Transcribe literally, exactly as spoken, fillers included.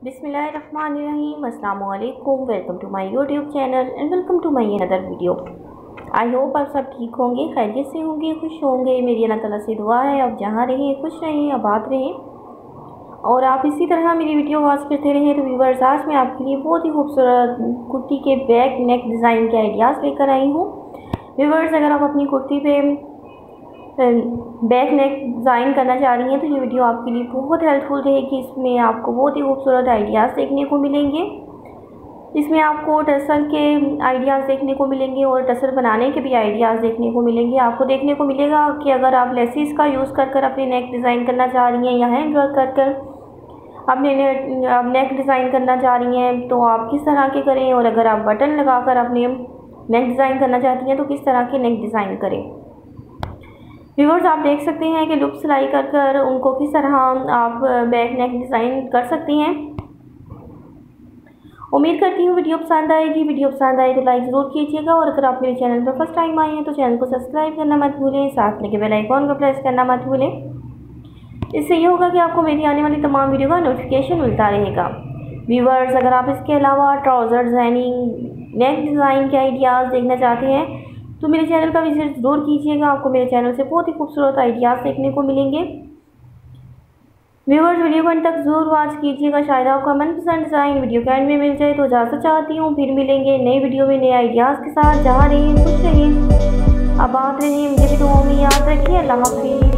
बिस्मिल्लाहिर्रहमानिर्रहीम अस्सलाम वालेकुम। Welcome to my YouTube channel and welcome to my another video. I hope आप सब ठीक होंगे, खैरियत से होंगे, खुश होंगे। मेरी अल्लाह ताला से दुआ है आप जहाँ रहें खुश रहें, आबाद रहें और आप इसी तरह मेरी वीडियो वॉच करते रहें। तो व्यूअर्स, आज मैं आपके लिए बहुत ही खूबसूरत कुर्ती के बैक नेक डिज़ाइन के आइडियाज़ लेकर आई हूँ। व्यूअर्स, अगर आप अपनी कुर्ती पे बैक नेक डिज़ाइन करना चाह रही हैं तो ये वीडियो आपके लिए बहुत हेल्पफुल रहेगी। इसमें आपको बहुत ही खूबसूरत आइडियाज़ देखने को मिलेंगे। इसमें आपको टसल के आइडियाज़ देखने को मिलेंगे और टसल बनाने के भी आइडियाज़ देखने को मिलेंगे। आपको देखने को मिलेगा कि अगर आप लेसिस का यूज़ कर कर अपने नेक डिज़ाइन करना चाह रही हैं या हैंड वर्क कर कर अपने नेक डिज़ाइन करना चाह रही हैं तो आप किस तरह के करें, और अगर आप बटन लगा कर अपने नेक डिज़ाइन करना चाहती हैं तो किस तरह के नेक डिज़ाइन करें। व्यूअर्स, आप देख सकते हैं कि लूप सिलाई कर कर उनको किस तरह आप बैक नेक डिज़ाइन कर सकती हैं। उम्मीद करती हूँ वीडियो पसंद आएगी। वीडियो पसंद आए तो लाइक ज़रूर कीजिएगा और अगर आप मेरे चैनल पर फर्स्ट टाइम आए हैं तो चैनल को सब्सक्राइब करना मत भूलें, साथ में बेल आइकॉन को प्रेस करना मत भूलें। इससे ये होगा कि आपको मेरी आने वाली तमाम वीडियो का नोटिफिकेशन मिलता रहेगा। व्यूअर्स, अगर आप इसके अलावा ट्राउज़र डिज़ाइनिंग, नेक डिज़ाइन के आइडियाज़ देखना चाहते हैं तो मेरे चैनल का विजिट ज़रूर कीजिएगा। आपको मेरे चैनल से बहुत ही खूबसूरत आइडियाज़ देखने को मिलेंगे। व्यूअर्स, वीडियो को अंत तक ज़रूर वॉच कीजिएगा, शायद आपका मनपसंद डिज़ाइन वीडियो के एंड में मिल जाए। तो इजाज़त चाहती हूँ, फिर मिलेंगे नई वीडियो में नए आइडियाज़ के साथ। जहाँ रहें खुश रहें, आबाद रहें, मुझे भी दुआओं में याद रखिए। अल्लाह हाफ़िज़।